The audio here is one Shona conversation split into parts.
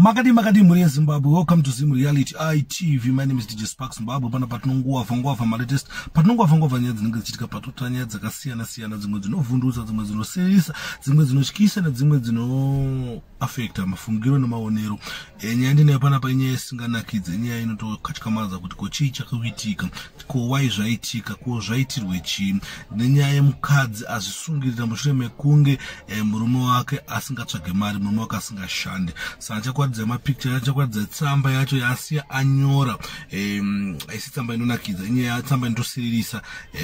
Makadi Muri Zimbabwe. Welcome to Zim Reality ITV. My name is DJ Spark Zimbabwe. Pana patinongova my latest. Patinongova nyaya dzinenge dzichitika patota nyaya dzakasiyana siyana, dzimwe dzinovhundutsa, dzimwe dzinoserisa, dzimwe dzinotyisa nezdzimwe dzino affecta mafungiro nemaonero. Nyaya ndinayo panapa inyaya isinganakidze, nyaya inotokatyamaradza kuti ko chii chakakuitika, ko wai zvaitika, ko zvaitirwe chii. Nenyaya yemukadzi azvisungirira mushure mekunge murume wake asingatsvage mari, murume wake asingashande. Saka achakwaradza mapicture, achakwaradza tsamba yacho yaasiya anyora, aisi tsamba inonakidza, inyaya tsamba inotosiririsa.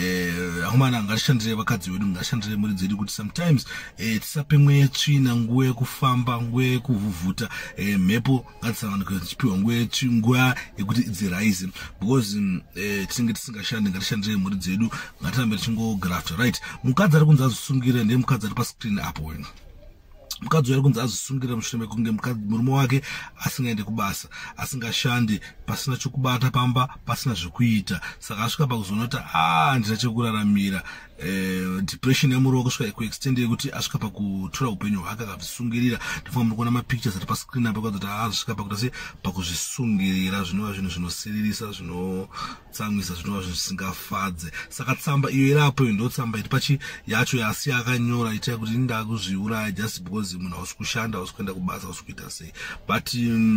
Akomana ngatishandire vakadzi vedu, ngatishandire mhuri dzedu kuti sometimes tisape mweya yetsvina, nguva yekufamba, nguva yekuvhuvhuta, mhepo ngatisanganike tichipiwa nguva yekuti dziraise, because tinenge tisingashande. Ngatishandire mhuri dzedu, ngatirambe tichingografta, right? Mukadzi ari kunzi azvisungira ndiye mukadzi ari pascreen apo wena. Mukadzi ari kunzi azvisungira mushure mekunge murume wake asingaende kubasa, asingashande, pasina chokubata pamba, pasina zvekuita. Saka asvika pakuzonoti ndina chekuraramira. Depression yamuroho kusvika kuextend yekuti asvika pakutora upenyu hwake akazvisungirira. Ndifuna muri kuona mapictures ari pascreen apo kwadzoti asvika pakuti pakuzvisungirira, zvinova zvinhu zvinosiririsa, zvinotsamwisa, zvinova zvinhu zvisingafadze. Saka tsamba iyo irapo ndo tsamba iri pachi yacho yaasiya akanyora itai kuti inda kuzviuraya just because munhu hausi kushanda, hausi kuenda kubasa, hausi kuita sei. But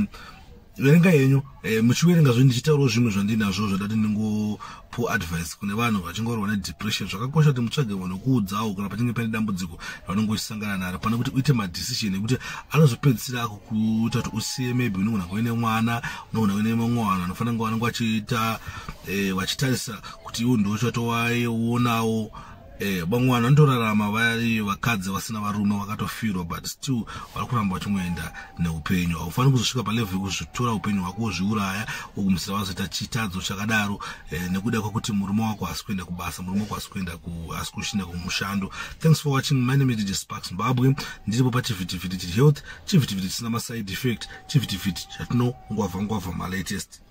verenga yenyu muchiverenga zvo ndichitaurawo zvimwe zvandinazvo zvadati ndingopo advice kune vanhu vachingorwa nedepression. Zvakakosha kuti mutsvage munhu wekuudzawo kana pachinge pane dambudziko ravanongosangana naro, pane kuti uite madecision ekuti anozopedzisira akukuita kuti usiye, maybe unogona kuine mwana, unogona kuine mamwe vanhu anofanira kunge vanenge vachiita vachitarisa kuti iwo ndochatowaionawo. Bamwe vanhu vanotorarama vari vakadzi vasina varume vakatofirwa, but still vari kuramba vachingoenda neupenyu. Haufaniri kuzosvika palevel yekuzvitora upenyu hwako wozviuraya, wogumisira wazoita chitadzo chakadaro nekuda kwekuti murume wako hasi kuenda kubasa, murume wako hasi kushinda kumushando. Thanks for watching. My name is DJ Spark Zimbabwe. Ndiripo pachivhitivhiti health, chivhitivhiti chisina maside effect, chivhitivhiti chatinongwavha my latest.